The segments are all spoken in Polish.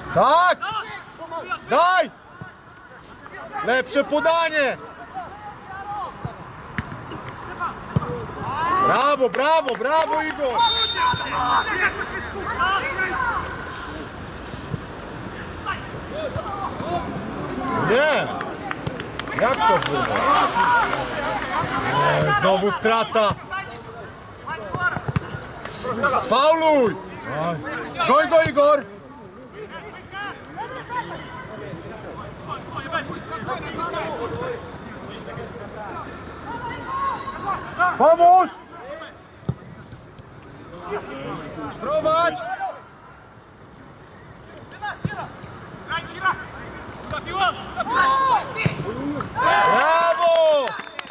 Tak! Daj! Lepsze podanie! Brawo, brawo, brawo Igor! Nie! Jak to było? Nie, znowu strata! Sfauluj! Goń go Igor! Pomóż! Prowadź! Brawo!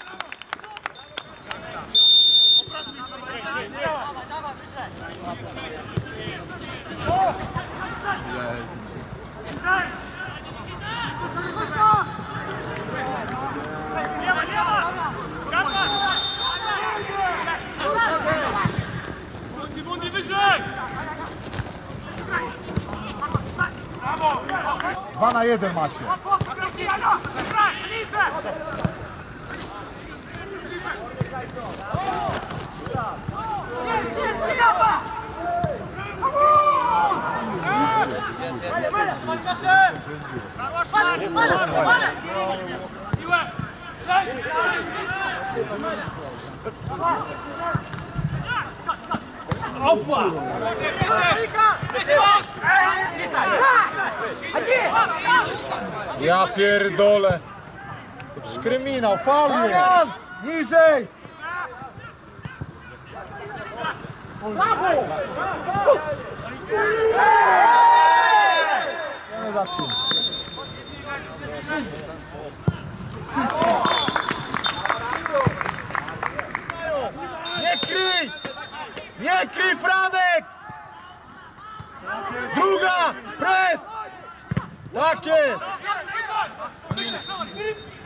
Dwa na jeden macie. Ja pierdolę. To przecież kryminał, faul. Niżej! Brawo! Nie za tym. Nie kryj! Nie kryj, Franek! Druga! Pres! Tak jest!